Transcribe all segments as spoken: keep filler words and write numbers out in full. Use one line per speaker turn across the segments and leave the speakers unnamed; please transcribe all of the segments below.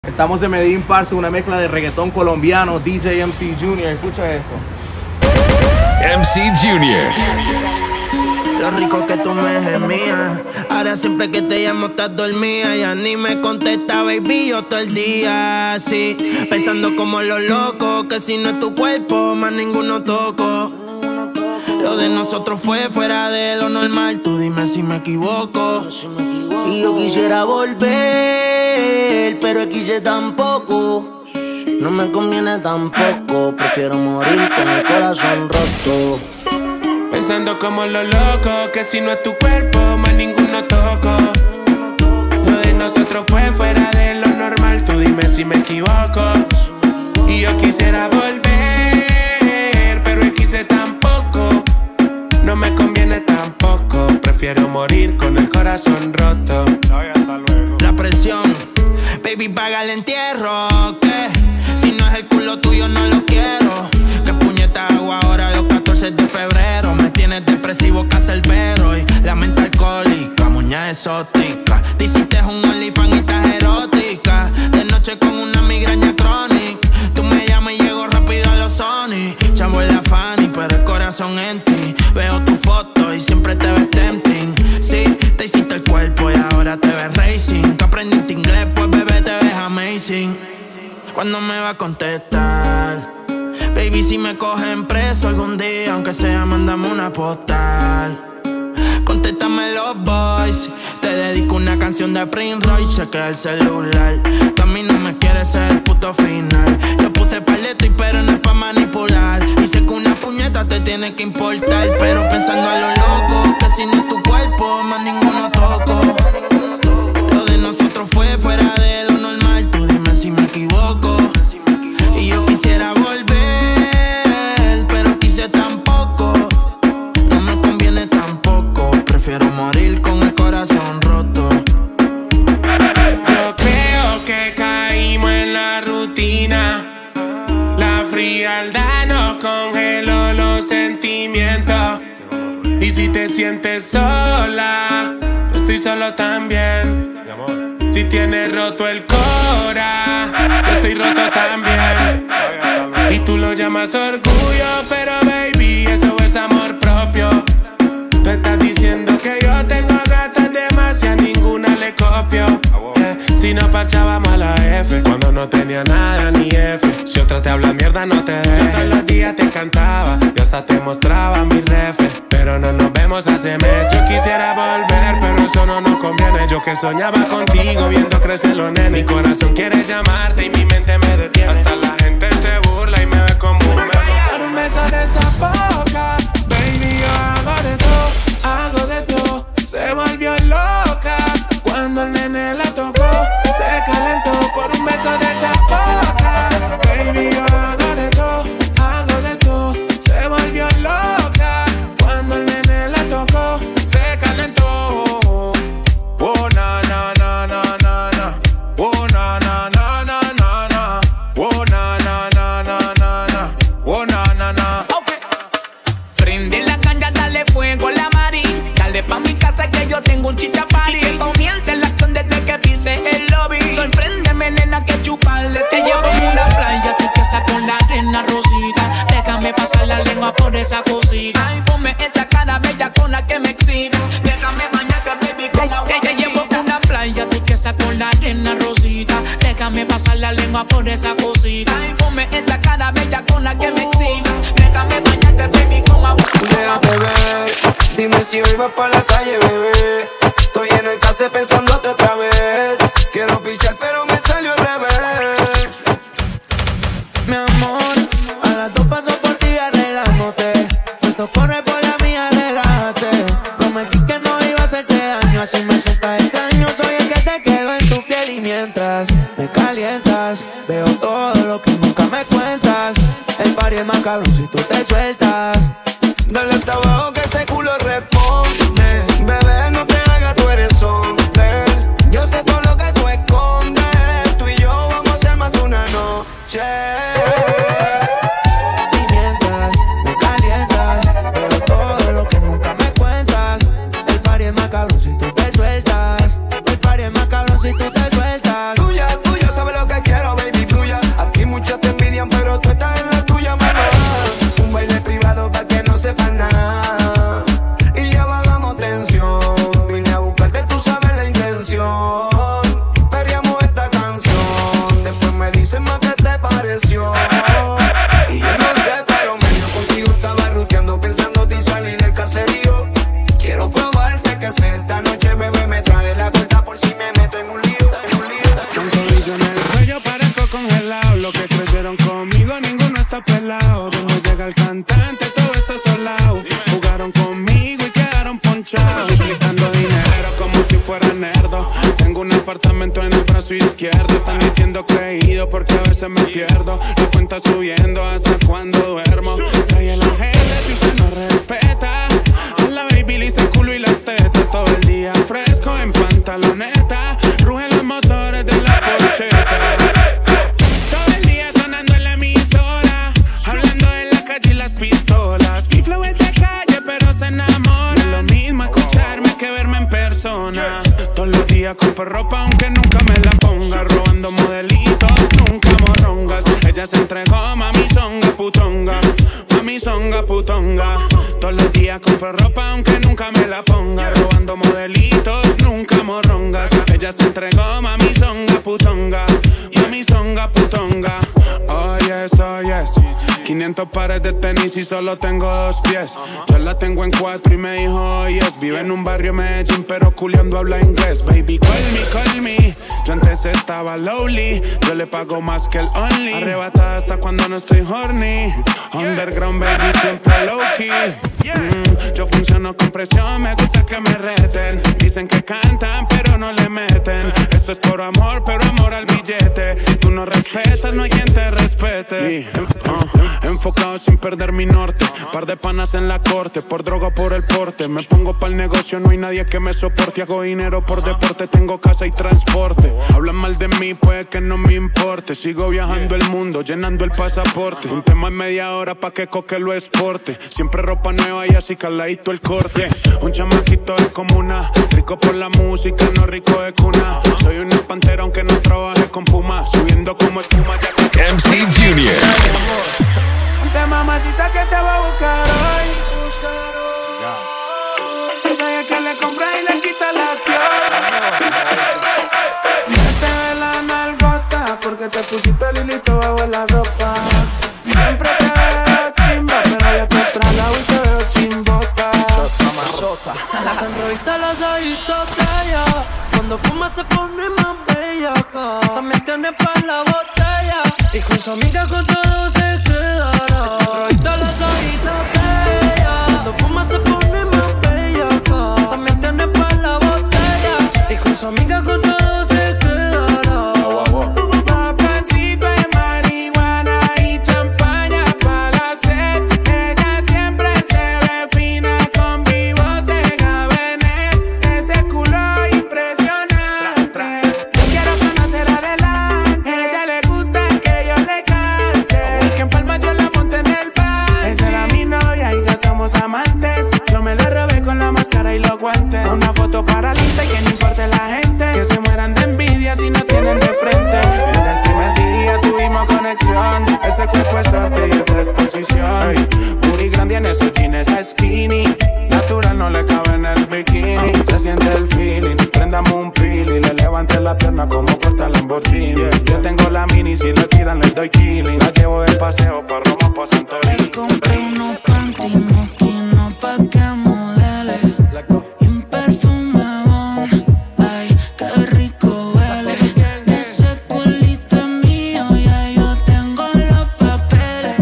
Estamos en Medellín, parce, una mezcla de reggaetón colombiano, D J M C Junior. Escucha esto.
M C Junior.
Lo rico que tú me gemías. Ahora siempre que te llamo estás dormida. Ya ni me contesta, baby, yo todo el día así, pensando como los locos, que si no es tu cuerpo, más ninguno toco. Lo de nosotros fue fuera de lo normal. Tú dime si me equivoco.
Y yo quisiera volver, pero quise tampoco. No me conviene tampoco. Prefiero morir con el corazón roto.
Pensando como los locos, que si no es tu cuerpo, más ninguno toco. Lo de nosotros fue fuera de lo normal. Tú dime si me equivoco. Y yo quisiera volver, pero quise tampoco. No me conviene tampoco. Prefiero morir con el corazón roto. La presión, baby, paga el entierro. ¿Qué? Si no es el culo tuyo, no lo quiero. ¿Qué puñeta hago ahora los catorce de febrero? Me tienes depresivo, cacerbero. Y la mente alcohólica, muña exótica. Te hiciste un OnlyFans y estás erótica. De noche con una migraña crónica. Tú me llamas y llego rápido a los Sony. Chavo en la Fanny, pero el corazón en ti. Veo tu foto y siempre te ves tempting. Sí, te hiciste el cuerpo y ahora te ves racing. Que aprendiste inglés, pues bebé te ves amazing. ¿Cuándo me va a contestar? Baby, si me cogen preso algún día, aunque sea, mándame una postal. Contéstame los boys. Te dedico una canción de Prince Royce, chequea el celular. Tú a mí no me quieres ser el puto final. Yo puse paleto y pero no es pa' manipular. Y sé que una puñeta te tiene que importar, pero pensando a lo loco, que si no es tu cuerpo, más ninguno toco. Lo de nosotros fue fuera de lo normal. Tú dime si me equivoco. Y yo quisiera volver, pero quise tampoco. No me conviene tampoco. Prefiero morir con el corazón roto. Yo creo que caímos en la rutina. La frialdad nos congeló los sentimientos. Y si te sientes sola, yo estoy solo también. Si tienes roto el cora, yo estoy roto también. Y tú lo llamas orgullo, pero baby, eso es amor propio. Tú estás diciendo que yo tengo gatas de más y a ninguna le copio. Yeah. Si no parchábamos a la F, cuando no tenía nada ni F. Si otra te habla mierda, no te dejes. Yo todos los días te cantaba y hasta te mostraba mi refe. Pero no nos vemos hace meses. Yo quisiera volver, pero eso no nos conviene. Yo que soñaba contigo, viendo crecer los nenes. Mi corazón quiere llamarte y mi mente me detiene. Hasta la gente se burla y me ve como un meme. Por un beso de esa boca, baby, yo hago de todo, hago de todo. Se volvió loca cuando el nene la tocó. Se calentó por un beso de esa boca, baby, yo hago de todo, hago de todo. Se volvió loca cuando el nene la tocó. Se calentó. Oh, na, na, na, na, na, na. Oh, na, na, na, na, na, na. Oh, na, na, na, na, na, na. Oh, na, na, na.
Okay. Prende la caña, dale fuego a la mari. Dale pa' mi casa que yo tengo un chicha party. Que comience la acción desde que pise el lobby. Sorpréndeme, nena, que chuparle. Te llevo en una playa, tú que estás con la arena rosita. Déjame pasar la lengua por esa cosita. Ay, ponme esa cara bella con la que me excita. Déjame bañarte, baby, con agua. Te llevo en una playa, tú que estás con la arena rosita. Déjame pasar la lengua por esa cosita. Ay, ponme esa cara bella con la que me excita. Déjame bañarte, baby, con agua.
Déjate ver, dime si hoy vas pa' la calle, bebé. Estoy en el case pensándote otra vez. Quiero pichar pero me salió al revés.
Mi amor, a las dos paso por ti arreglándote. Esto corre por la mía, relájate. Prometí que no iba a hacerte daño, así me sientas extraño. Soy el que se quedó en tu piel y mientras me calientas, veo todo lo que nunca me cuentas. El party es más cabrón si tú te sueltas.
Dale hasta abajo que ese culo responde. Bebé, no te hagas, tú eres hombre. Yo sé todo lo que tú escondes. Tú y yo vamos a hacer más de una noche.
Y mientras me calientas, veo todo lo que nunca me cuentas. El party es más cabrón si tú te sueltas. El party es más cabrón si tú te sueltas.
Tú ya, tú ya sabes lo que
izquierda. Están diciendo creído porque a veces me pierdo. La cuenta subiendo hasta cuando duermo. Trae la gente si usted no respeta. A la baby le hice el culo y las tetas. Todo el día fresco en pantaloneta. Rugen los motores de la porcheta. Todo el día sonando en la emisora. Hablando de la calle y las pistolas. Mi flow es de calle pero se enamora. No es lo mismo escucharme que verme en persona. Todos los días compro ropa aunque nunca me la ponga. Robando modelitos, nunca morrongas. Ella se entregó, mami songa putonga. Mami songa putonga. Todos los días compro ropa aunque nunca me la ponga. Robando modelitos, nunca morrongas. Ella se entregó, mami songa putonga. Mami songa putonga. Oh yes, oh yes. quinientos pares de tenis y solo tengo dos pies. Yo la tengo en cuatro y me dijo oh yes. Vive en un barrio Medellín pero culiando habla inglés. Baby call me, call me. Yo antes estaba lowly. Yo le pago más que el only. Arrebatada hasta cuando no estoy horny. Underground baby siempre low key. mm, Yo funciono con presión. Me gusta que me reten. Dicen que cantan pero no le meten. Esto es por amor pero amor al billete. Si tú no respetas no hay quien te respete. uh, Enfocado sin perder mi norte. Par de panas en la corte. Por droga o por el porte. Me pongo pa'l negocio, no hay nadie que me soporte. Hago dinero por deporte, tengo casa y transporte. Hablan mal de mí, puede que no me importe. Sigo viajando el mundo, llenando el pasaporte. Un tema en media hora pa' que Coque lo exporte. Siempre ropa nueva y así caladito el corte. Un chamaquito de comuna. Rico por la música, no rico de cuna. Soy una pantera aunque no trabaje con Puma. Subiendo como espuma ya que
M C Junior.
Ponte mamacita que te va a buscar hoy. Esa es el que le compra y le quita la tierra. Se te ve la nalgota porque te pusiste lilito bajo la ropa. Siempre te veo chimba, pero ya te tragado y te veo chimbota.
La sonrojita, los ojitos de ella. Cuando fuma se pone más bella. También tiene pa' la botella. Y con su amiga con todo se quedará. La sonrojita, los ojitos de ella. Cuando fuma se pone más bella. También tiene pa' la botella. Y con su amiga con todo se quedará.
Papancito de marihuana y champaña pa' la sed. Ella siempre se ve fina con bigote Gabenet. Ese culo impresionante. Yo quiero conocer adelante. Ella le gusta que yo le cante. Que en Palma yo la monte en el bar. Esa era mi novia y ya somos amantes. Yo me la robé con la máscara y los guantes. Una foto para lista y que no importe la gente. Que se mueran de envidia si nos tienen de frente. Desde el primer día tuvimos conexión. Ese cuerpo es arte y esta exposición. Puri grande en esos jeans skinny. Natural no le cabe en el bikini. Se siente el feeling. Prendamos un pili. Le levanté la pierna como porta Lamborghini. Yo tengo la mini, si le tiran le doy killing. La llevo de paseo pa' Roma, pa' Santorini.
Compré unos panty mosquinos pa' que modele. Y un perfume bon. Ay, qué rico huele. Ese culito es mío, ya yo tengo los papeles.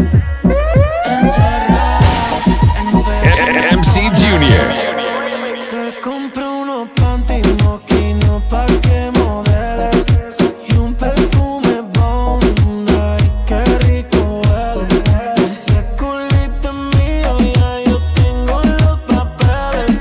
Encerrado en un pedazo.
M C Junior.
Te compré unos panty mosquinos pa' que modeles. Y un perfume bon. Ay, qué rico huele. Ese culito es mío, ya yo tengo los papeles.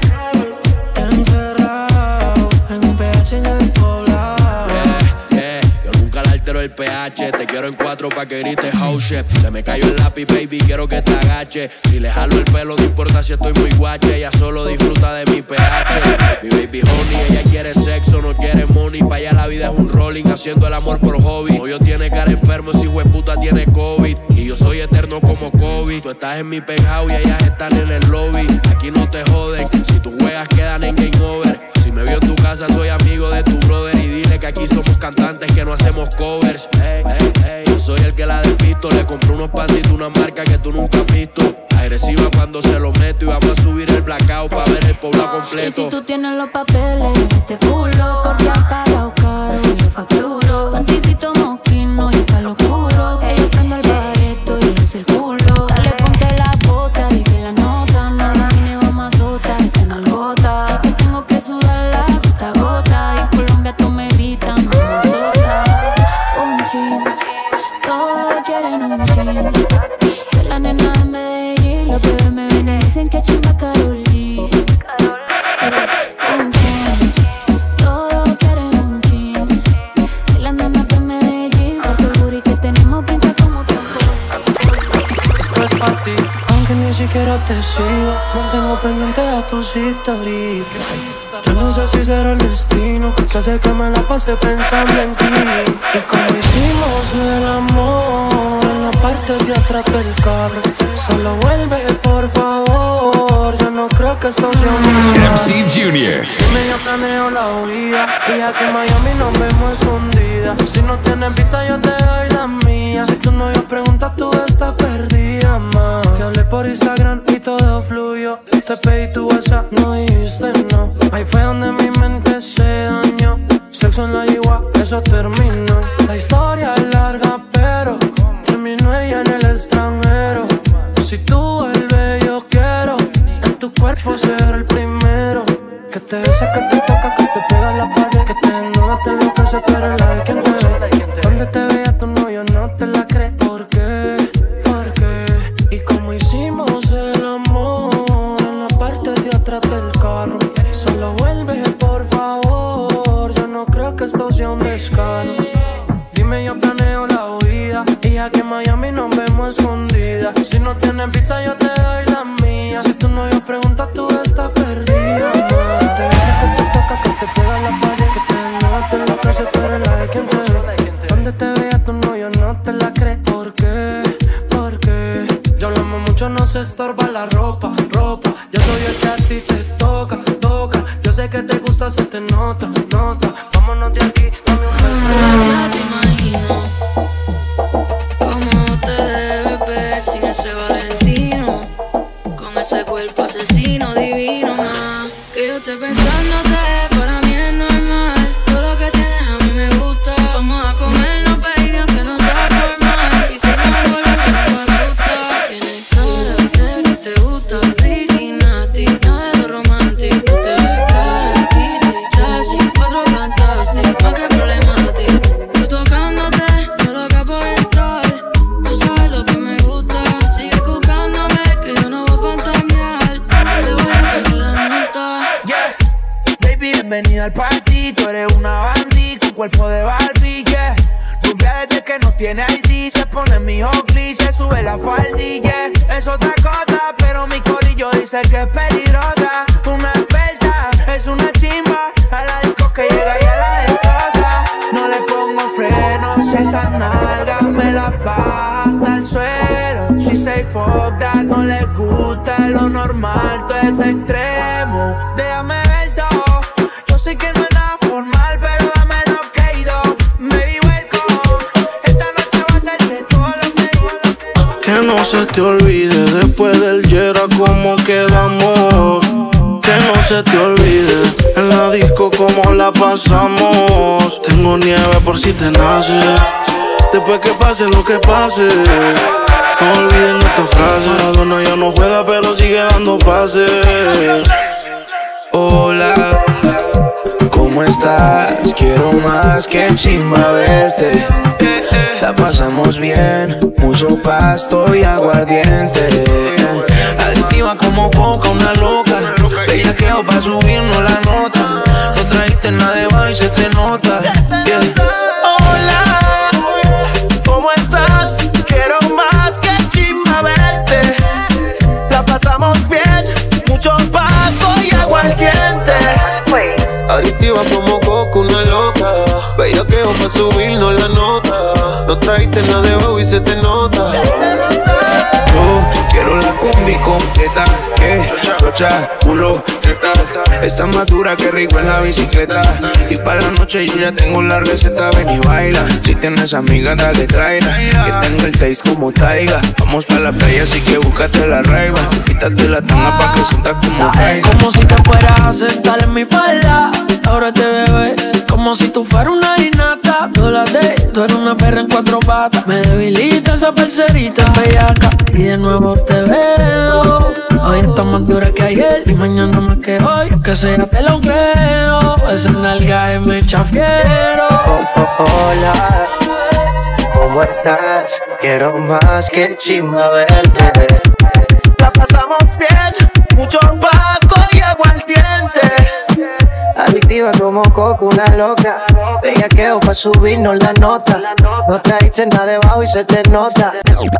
Encerrado en un P H en el poblado.
Yeah, yo nunca le altero el pH. Te quiero en cuatro pa' que grites house shit. Se me cayó el lápiz, baby, quiero que te agache. Si le jalo el pelo, no importa si estoy muy guache. Ella solo disfruta de mi pH. Mi baby honey, ella quiere sexo, no quiere money. Pa' allá la vida es un rolling, haciendo el amor por hobby. Novio tiene cara enfermo, ese hueputa tiene COVID. Y yo soy eterno como Kobe. Tú estás en mi penthouse y ellas están en el lobby. Aquí no te joden, si tú juegas quedan en game over. Si me veo en tu casa, soy amigo de tu brother. Y dile que aquí somos cantantes, que no hacemos covers. Hey, hey, hey. Yo soy el que la despisto. Le compré unos panties, una marca que tú nunca has visto. Agresiva cuando se lo meto. Y vamos a subir el blackout pa' ver el poblado completo.
Y si tú tienes los papeles, este culo corte apagado caro, yo facturo. Panticito mosquino y pa' lo oscuro. Que yo prendo el bareto y luce el culo. Dale, ponte la bota, dije la nota. No domine, vamos a azotar esta nalgota. Que tengo que sudarla gota a gota. Y en Colombia tú me gritan, mamazota. chin. Todos quieren un chin. Soy la nena de Medellín. Los bebés me ven y dicen que chimba Karol G. Un chin. Todos quieren un chin. Soy la nena de Medellín. Porque el booty que tenemos brinca como tambor.
Esto es para ti, aunque ni siquiera te sigo. Mantengo pendiente a tus historias. Yo no sé si será el destino que hace que me la pase pensando en ti. Y como hicimos el amor en la parte de atrás del carro, solo vuelve por favor. Yo no creo que esto sea un
M C Junior.
Dime, yo planeo la huida y aquí en Miami nos vemos escondida. Si no tienes visa yo te doy la mía. Si tu novio pregunta tú estás perdida, ma. Te hablé por Instagram y todo fluyó. Te pedí tu WhatsApp, no dijiste no. Ahí fue donde mi mente se dañó. Sexo en la yigua, eso terminó. La historia es larga pero terminó ella en el extranjero. Si tú vuelves yo quiero en tu cuerpo ser el primero. Que te besa, que te toca, que te pega la pared. Que te desnuda, te enloquece, tú eres la de quien te ve. Donde te vea tu novio no te la cree. ¿Por qué? ¿Por qué? Y como hicimos el amor en la parte de atrás del carro, solo vuelve por favor. Yo no creo que esto sea un descaro. Dime, yo planeo la huida y aquí en Miami nos vemos escondidas. Si no tienes visa yo te doy la mía. Si tu novio pregunta tú estás perdida, ma. Te dice que te toca, que te pega la pared. Que te desnuda, te enloquece, tú eres la de quien te ve. Donde te vea tu novio no te la cree. ¿Por qué? ¿Por qué? Yo hablamos mucho, no se estorba la ropa, ropa. Yo soy el que a ti te toca, toca. Yo sé que te gusta, se te nota, nota. Vámonos de aquí, dame un beso.
Ya te imagino cómo te debes ver sin ese Valentino, con ese cuerpo asesino divino, ma. Que yo esté pensándote, para mí es normal. Todo lo que tienes a mí me gusta. Vamos a comernos, baby, aunque no sea formal. Y si no vuelve, me asusta. Tienes cara de que te gusta, freaky, nasty, nada de lo romántico. Tú te ves cara, kitty, classy, otro fantástico, más que problemático. Tú tocándote, yo loca por entrar. Tú sabes lo que me gusta. Sigue buscándome, que yo no voy a fantamear. Te voy a coger la multa.
Yeah, baby, bienvenida al party. Tú eres una bandí con cuerpo de Barbie, yeah. Rubia desde que no tiene I D. Se pone mi Oakley, se sube la faldilla, yeah. Es otra cosa, pero mi corillo dice que es peligrosa. Una experta, es una chimba. A la disco que llega y a la destroza. No le pongo frenos, esas nalgas me las baja hasta el suelo. She say fuck that, no le gusta lo normal, todo es extremo. Déjame ver todo, yo sé que no es nada formal, pero dame lo que he ido. Baby, welcome, esta noche va a ser de todo lo que digo.
Que no se te olvide después del Yera cómo quedamos. Que no se te olvide en la disco cómo la pasamos. Tengo nieve por si te nace. Después que pase lo que pase, no olviden esta frase. Maradona ya no juega pero sigue dando pases.
Hola, ¿cómo estás? Quiero más que chimba verte. La pasamos bien, mucho pasto y aguardiente. Adictiva como coca, una loca. Bellaqueo pa' subirnos la nota. No trajiste nada de baile y se te nota, yeah.
Hola, ¿cómo estás? Quiero más que chimba verte. La pasamos bien, mucho pasto y aguardiente.
Adictiva como coco, una loca. Bellaqueo pa' subirnos la nota. No trajiste nada de baile y se te nota.
Yo quiero la combi completa, que rocha, culo, teta. Está más dura que rico en la bicicleta. Y para la noche yo ya tengo la receta, ven y baila. Si tienes amigas dale traila, que tengo el taste como Taiga. Vamos pa' la playa así que búscate la raiva. Quítate la tanga pa' que sientas como Taiga.
Como si te fueras a sentar en mi falda. Ahora te bebé como si tú fueras una inata. Tú la de, tú eres una perra en cuatro patas. Me debilita esa parcerita bellaca. Y de nuevo te veo. Hoy estás más dura que ayer y mañana más que hoy. Que sea te lo creo. Esa nalga es me chafiero.
Oh, oh, hola,
¿cómo estás? Quiero más que chimba verte.
La pasamos bien, mucho pasto y aguardiente.
Adictiva como coco, una loca. Bellaqueo pa' subirnos la nota. No traiste nada debajo y se te nota.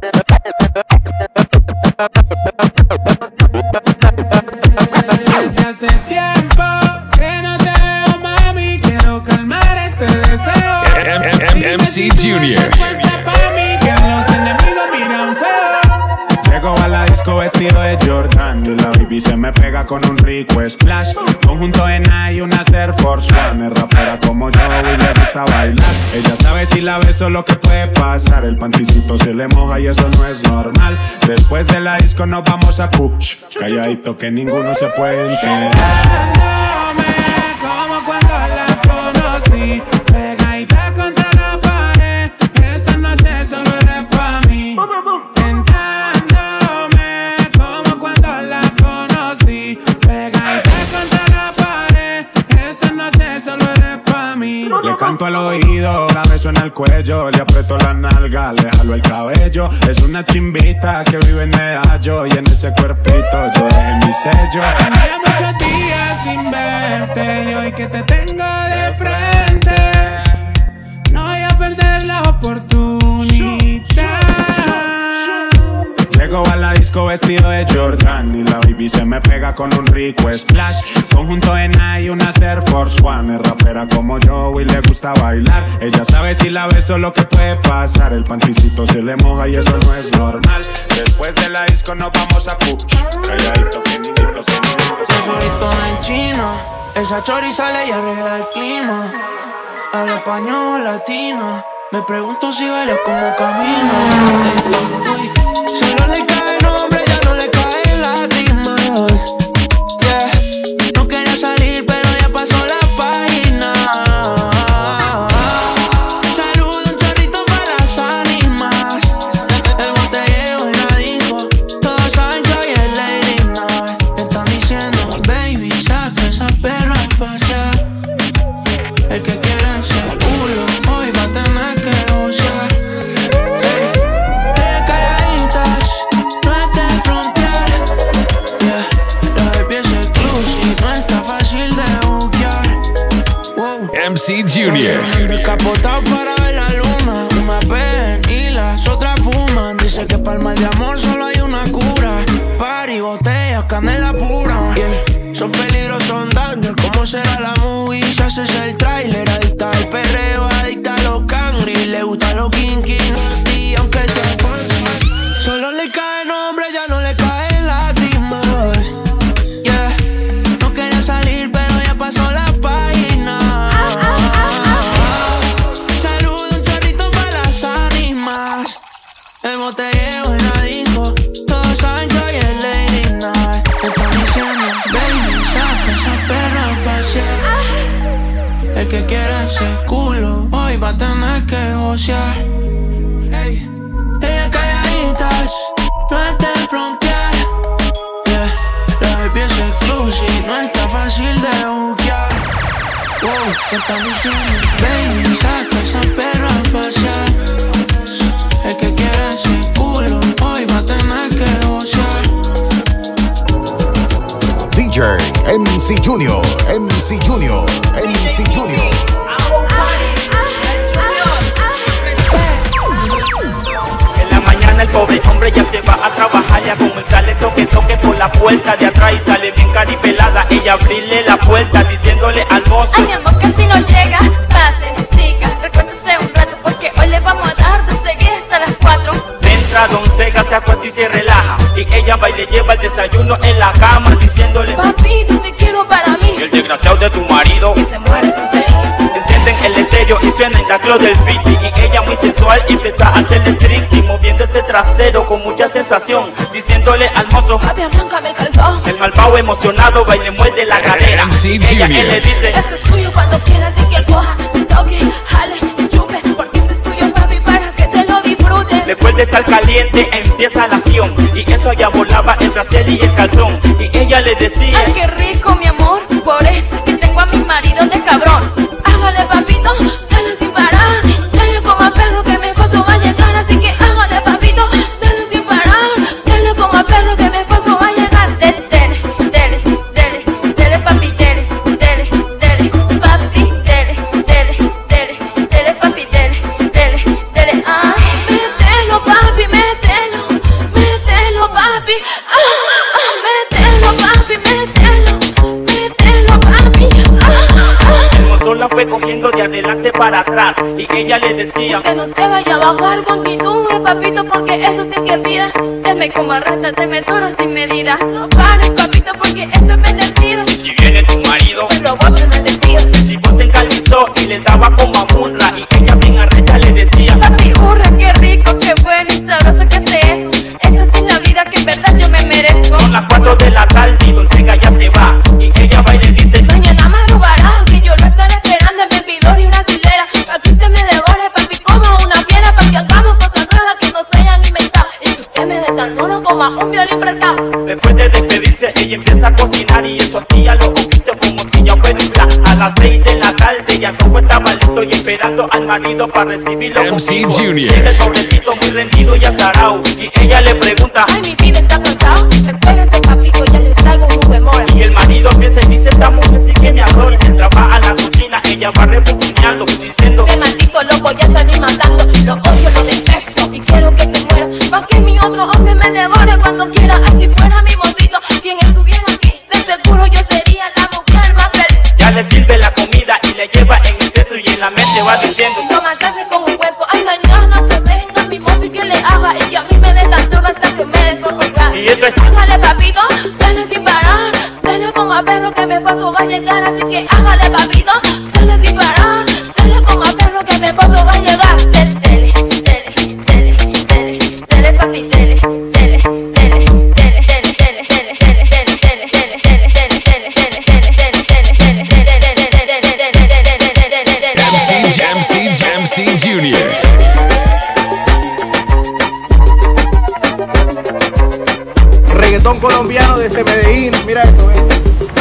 Desde hace tiempo que no te veo, mami. Quiero calmar este deseo.
M C Junior.
Pa' mí que los enemigos miran feo. Llego a la disco vestido de Jordan y la baby se me pega con un rico splash. Conjunto en A y una Air Force One. Es rapera como yo y le gusta bailar. Ella sabe si la beso lo que puede pasar. El panticito se le moja y eso no es normal. Después de la disco nos vamos a Kush. Calladito que ninguno se puede enterar. Como cuando la conocí, pegadita contra la pared. Esta noche solo eres pa' mí. Tentándome como cuando la conocí, pegadita contra la pared. Esta noche solo eres pa' mí. Le canto al oído, la beso en el cuello, le aprieto la nalga, le jalo el cabello. Es una chimbita que vive en Medallo y en ese cuerpito yo dejé mi sello. Tenía muchos días sin verte y hoy que te tengo de frente no voy a perder la oportunidad. Llego a la disco vestido de Jordan y la baby se me pega con un rico splash. Conjunto en A y una Air Force One. Es rapera como yo y le gusta bailar. Ella sabe si la beso lo que puede pasar. El panticito se le moja y eso no es normal. Después de la disco nos vamos a Kuch. Calladito que niñito se
Favorito en chino, esa chori sale y arregla el clima. Habla español latino, me pregunto si baila como camino. Uy, solo le cae el nombre, ya no le caen lágrimas. Yeah, no quería salir pero ya pasó la página. Saludo un chorrito para las ánimas. El botellero la dijo, todos saben que hoy es Lady Night. Están diciendo, baby, saca esa perra a pasear. El que quiera ese culo, hoy va a tener que gozar. Hey, hey, calladitas, no es de frontear. Yeah, la baby es exclusive, no está fácil de buquear. Wow.
M C Junior.
Capotado para ver la luna, una ven y las otras fuman. Dice que para el mal de amor solo hay una cura. Party, botellas, canela pura. Yeah, son peligros, son daños. ¿Cómo será la movie? Si haces el trailer, adicta al perreo, adicta a los cangri. Le gusta los kinky, y aunque sea falso, solo le cae el nombre, ya no le caen lágrimas. Yeah, no quería salir pero ya pasó la página. Saludo un chorrito para las ánimas. El botellero la dijo, todos saben que hoy es Lady Night. Están diciendo, baby, saca esa perra a pasear. El que quiera ese culo, hoy va a tener que gocear. Ey, ellas calladitas, no es de frontear. Yeah, la baby es exclusive, no está fácil de buquear. Wow, están diciendo, baby, saca esa perra a pasear. El que quiera ese culo, hoy va a tener que gocear.
D J M C Junior, M C Junior, M C Junior.
En la mañana el pobre hombre ya se va a trabajar. Ya con el sale toque toque por la puerta de atrás y sale bien caripelada. Ella abrirle la puerta diciéndole al mozo:
ay, mi amor, que si no llega, pase, siga, recuérdese un rato porque hoy le vamos a dar de seguir hasta las cuatro.
Entra Don Sega, se acuesta y se relaja. Y ella va y le lleva el desayuno en la cama diciéndole:
papi, te quiero para mí.
Y el desgraciado de tu marido
que se muere sin ser.
Encienden el estéreo y suena el taclo del fiti. Y ella muy sensual empieza a hacerle stricty, moviendo este trasero con mucha sensación, diciéndole al mozo:
papi, arráncame el calzón.
El malvado emocionado va y le muerde la cadera.
M C
Ella
Junior.
él le dice:
esto es tuyo cuando quieras de que coja, toque, jale, chupe, porque esto es tuyo, papi, para que te lo disfrutes.
Después de estar caliente empieza la acción, y eso ya volaba el brasier y el calzón. Y ella le decía:
ay, qué rico, mi amor, por eso es que tengo a mi marido de cabrón. Hágale, papito, dale sin parar, dale como a perro que mi esposo va a llegar.
ella le decía
que no se vaya a bajar, continúe papito, porque eso sí que pida. Deme como arrastra, deme duro sin medida. No pares papito, porque esto es bendecido.
Si viene tu marido,
me robó el bendecido.
Si vos te encalizó y le daba como a Munra, y ella bien arrecha le decía
papi, hurra, qué rico, qué bueno y sabroso que sé. Esta es la vida que en verdad yo me merezco.
Son las cuatro de la tarde y Don Sega ya se va, y ella va y le dice
mañana madrugará, que yo lo estaré esperando en bebidor y una silera. Pa' que usted me devore, papi, como una fiera. Pa' que hagamos cosas nuevas que no se hayan inventado, y que usted me dé tan duro como a un violín prestado.
Después de despedirse, ella empieza a cocinar, y eso hacía los oficios como si ya fuera un plan. A las seis de la tarde ya todo estaba listo y esperando al marido para recibirlo
M C
conmigo.
Junior.
Llega el pobrecito muy rendido y azarao, y ella le pregunta
ay, mi vida está cansado, espérate papito, ya le traigo un demora.
Y el marido piensa y dice, esta mujer sí que me adora. Mientras va a la cocina, ella va refunfuñando, diciendo
ese maldito loco ya salí matando. Lo odio, lo detesto y quiero que se muera. Pa' que mi otro hombre me devore cuando quiera. Ay, si fuera mi mocito, quien estuviera aquí, de seguro yo sería la mujer más feliz.
ya le sirve la comida y le lleva en el centro, y en la mente va diciendo
no matarse con un cuerpo, ay mañana que venga mi mozo y que le haga, y que a mí me dé tan duro hasta que me des por colgar.
Y eso es
hágale papito, dale sin parar, dale como a perro que me paso va a llegar, así que hágale papito, dale sin parar, dale como a perro que me paso va a llegar. Dele, dele, dele, dele, dele, dele papi, dele, dele, dele, dele, dele, dele, dele, dele, dele, dele, dele, dele, dele, dele, dele,
M C M C Junior.
Reggaetón colombiano desde Medellín. Mira esto, eh.